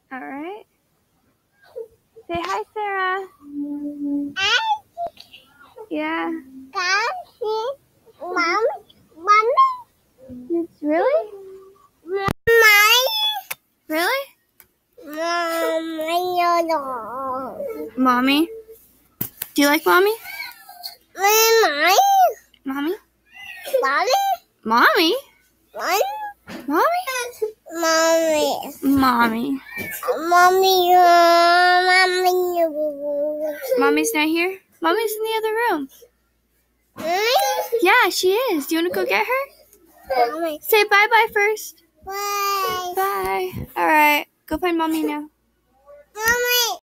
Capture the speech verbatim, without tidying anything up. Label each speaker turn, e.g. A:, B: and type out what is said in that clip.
A: All right. Say hi, Sarah. Yeah.
B: Mom, mommy.
A: It's really?
B: Mommy.
A: Really?
B: Mommy.
A: Mommy. Do you like mommy?
B: Mommy.
A: Mommy?
B: Mommy.
A: Mommy?
B: Mommy.
A: Mommy?
B: Mommy.
A: Mommy.
B: Mommy. Mommy.
A: Mommy's not here? Mommy's in the other room.
B: Mommy.
A: Yeah, she is. Do you want to go get her?
B: Mommy.
A: Say bye-bye first.
B: Bye.
A: Bye. All right. Go find mommy now.
B: Mommy.